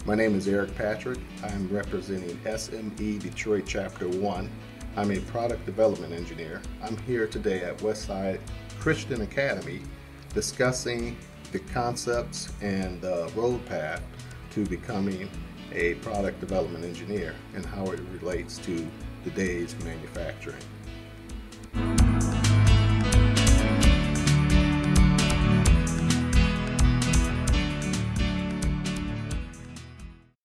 My name is Eric Patrick. I'm representing SME Detroit Chapter 1. I'm a product development engineer. I'm here today at Westside Christian Academy discussing the concepts and the road path to becoming a product development engineer and how it relates to today's manufacturing.